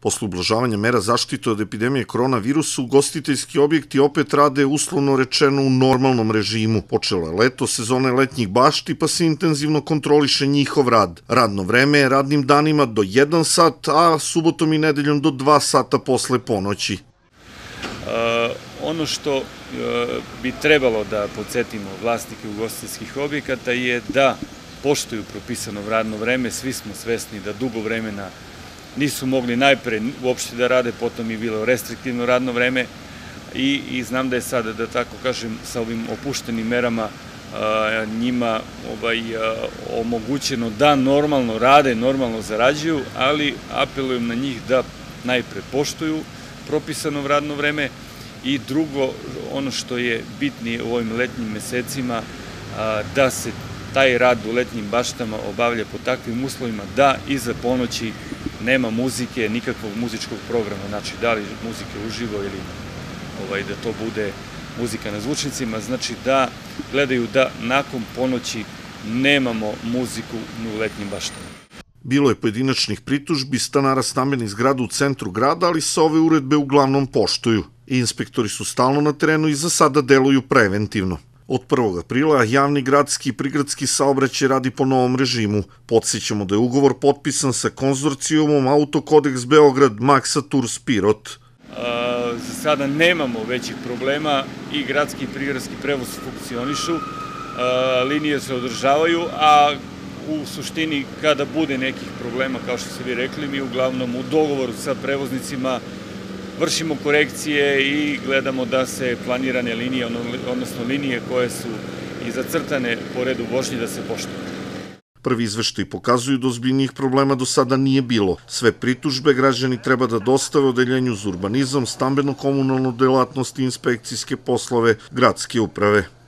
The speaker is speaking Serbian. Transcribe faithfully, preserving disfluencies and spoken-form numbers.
Posle ublažavanja mera zaštite od epidemije koronavirusa, ugostiteljski objekti opet rade uslovno rečeno u normalnom režimu. Počelo je leto, sezone letnjih bašti, pa se intenzivno kontroliše njihov rad. Radno vreme je radnim danima do jedan sat, a subotom i nedeljom do dva sata posle ponoći. Ono što bi trebalo da podsjetimo vlasnike ugostiteljskih objekata je da poštuju propisano radno vreme. Svi smo svesni da dugo vremena nisu mogli najpre uopšte da rade, potom je bilo restriktivno radno vreme i znam da je sada, da tako kažem, sa ovim opuštenim merama njima omogućeno da normalno rade, normalno zarađuju, ali apelujem na njih da najpre poštuju propisano radno vreme i drugo, ono što je bitnije u ovim letnjim mesecima, da se taj rad u letnjim baštama obavlja pod takvim uslovima da iza ponoći nema muzike, nikakvog muzičkog programa, znači da li muzike uživo ili da to bude muzika na zvučnicima, znači da gledaju da nakon ponoći nemamo muziku u letnjim baštama. Bilo je pojedinačnih pritužbi stanara stambenih zgrada u centru grada, ali se ove uredbe uglavnom poštuju. Inspektori su stalno na terenu i za sada deluju preventivno. Od prvog aprila javni gradski i prigradski saobraćaj radi po novom režimu. Podsjećamo da je ugovor potpisan sa konzorcijumom Autokodeks Beograd Maksa Tours Pirot. Za sada nemamo većih problema i gradski i prigradski prevoz funkcionišu, linije se održavaju, a u suštini kada bude nekih problema, kao što ste vi rekli, mi uglavnom u dogovoru sa prevoznicima vršimo korekcije i gledamo da se planirane linije, odnosno linije koje su i zacrtane po redu vožnje, da se poštuju. Prvi izveštaji pokazuju da ozbiljnijih problema do sada nije bilo. Sve pritužbe građani treba da dostave Odeljenju za urbanizam, stambeno-komunalnu delatnost i inspekcijske poslove gradske uprave.